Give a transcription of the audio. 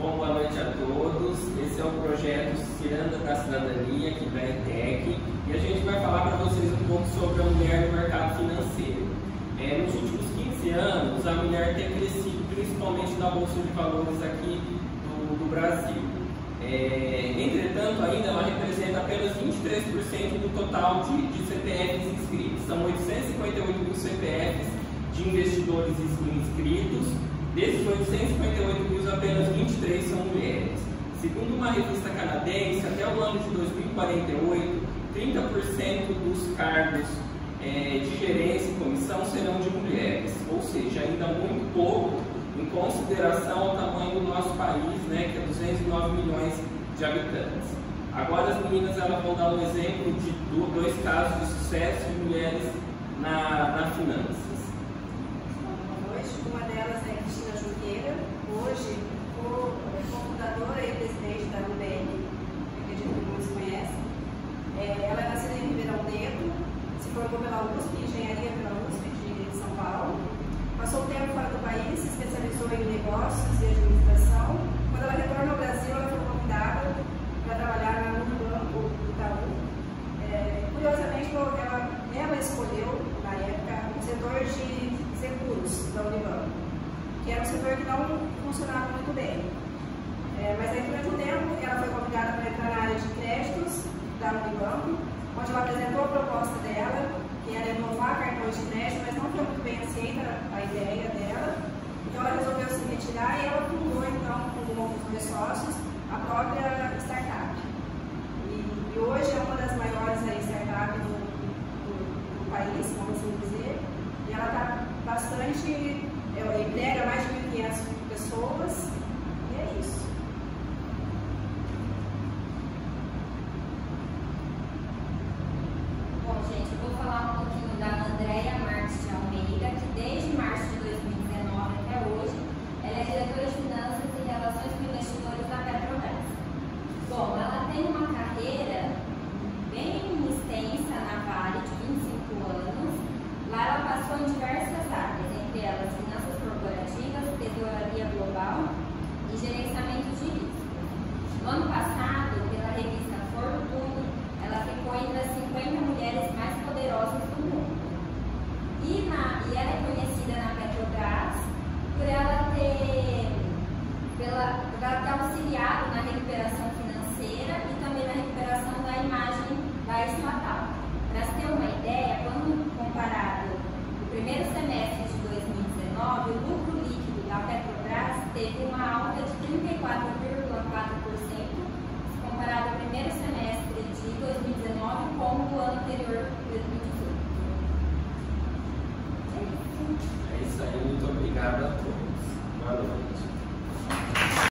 Bom, boa noite a todos. Esse é o projeto Ciranda da Cidadania aqui da ETEC e a gente vai falar para vocês um pouco sobre a mulher no mercado financeiro. Nos últimos 15 anos, a mulher tem crescido principalmente na Bolsa de Valores aqui do Brasil. Entretanto, ainda ela representa apenas 23% do total de CPFs inscritos. São 858 mil CPFs de investidores inscritos. Desses 858 mil, apenas 23 são mulheres. Segundo uma revista canadense, até o ano de 2048, 30% dos cargos de gerência e comissão serão de mulheres, ou seja, ainda muito pouco em consideração ao tamanho do nosso país, né, que é 209 milhões de habitantes. Agora as meninas vão dar um exemplo de dois casos de sucesso de mulheres na finanças. Uma delas é Cristina Junqueira, hoje cofundadora e presidente da UBM, acredito que muitos conhecem. Ela é nascida em Ribeirão Negro, se formou pela USP, engenharia pela USP de São Paulo, passou tempo fora do país, se especializou em negócios e administração. Quando ela retorna ao Brasil, ela foi convidada para trabalhar na Unibanco do Itaú. Curiosamente, ela escolheu, na época, o setor de seguros da Unibanco, que era um setor que não funcionava muito bem. Mas aí, durante um tempo, ela foi convidada para entrar na área de créditos da Unibanco, onde ela apresentou a proposta dela, que era inovar cartões de crédito, mas não foi muito bem aceita a ideia dela. Então, ela resolveu se retirar e ela fundou, então, com outros dois sócios, a própria startup. E hoje é uma das maiores startups do país, vamos assim dizer, e ela está bastante, emprega mais de 1.500 pessoas, e é isso. Bom, gente, eu vou falar um pouquinho da Andréia Marques de Almeida, que desde março de 2019 até hoje, ela é diretora de Finanças e Relações com Investidores da Petrobras. Bom, ela tem uma carreira bem extensa na Vale, de 25 anos. Lá ela passou em diversas áreas, entre elas finanças corporativas, tesouraria global e gerenciamento de risco. No ano passado, pela revista Fortune, ela ficou entre as 50 mulheres mais poderosas do mundo. E ela é conhecida na Petrobras por ela ter auxiliado na recuperação financeira e também na recuperação da imagem da estatal. Para se ter uma ideia, quando comparado o primeiro semestre de 2019, o lucro líquido da Petrobras teve uma alta de 34,4%, comparado ao primeiro semestre de 2019 com o ano anterior, 2018. É isso aí, muito obrigado a todos.